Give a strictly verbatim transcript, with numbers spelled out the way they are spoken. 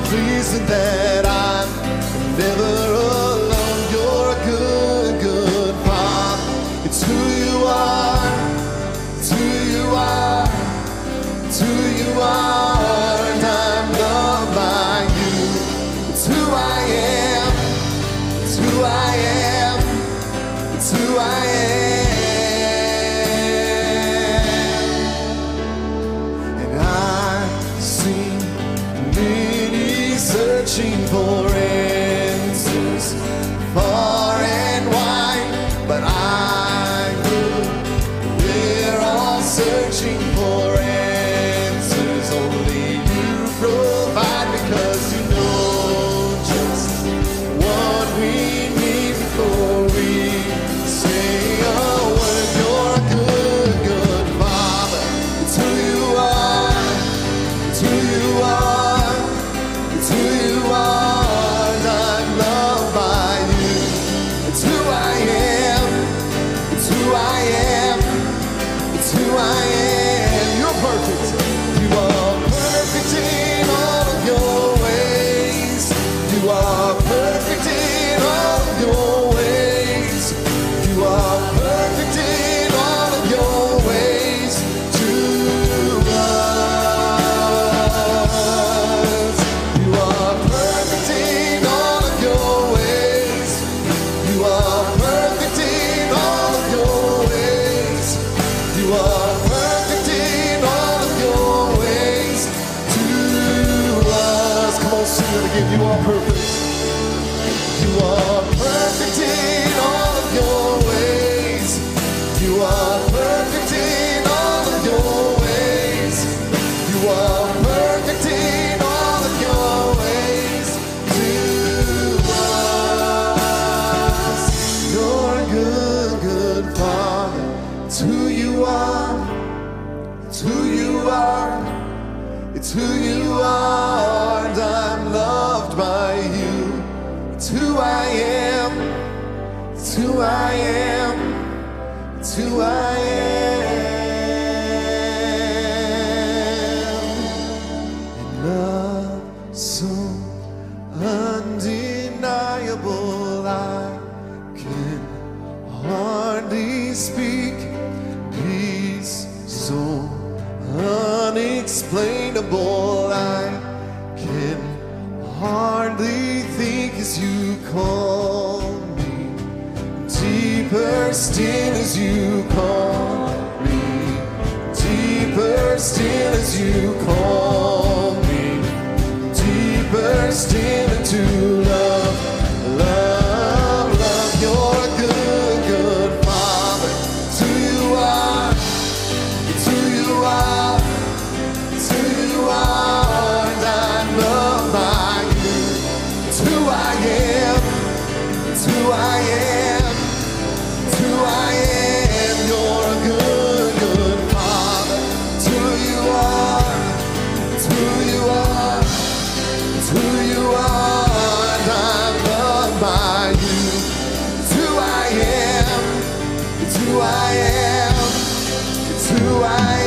pleasing that I'm never alone. You're a good, good Father. It's who you are, it's who you are, it's who you are, and I'm loved by you. It's who I am, it's who I am, it's who I am. And I've seen many searching for answers far and wide, but I know we're all searching for answers. Only you provide, because you know just what we need before we say a word. You're a good, good Father. It's who you are, it's who you are, it's who you are, and I'm loved by you. It's who I am, it's who I am, it's who I am. You're perfect. You are perfect in all of your ways. You are perfect in all of your ways. You are perfect in all of your ways to us. You are perfect in all of your ways. You are perfect in all of your ways. You are perfect in all of your ways to us. Come on, sing it again. You are perfect. You are perfect in all of your ways. You are perfect in all of your ways. You are perfect in all of your ways to us. You're a good, good Father. It's who you are. It's who you are. It's who you are, and I'm loved by you. It's who I am. It's who I am. It's who I am. And love so undeniable, I can hardly speak. Peace so unexplainable, I can hardly think as you call me. Deeper still as you call me. Deeper still as you call me. Deeper still into love, love, love. You're a good, good Father. It's who you are, it's who you are, it's who you are, and I'm loved by you. It's who I am, it's who I am, it's who I am. You're a good, good Father. It's who you are, it's who you are, it's who you are, and I'm loved by you. It's who I am, it's who I am, it's who I am.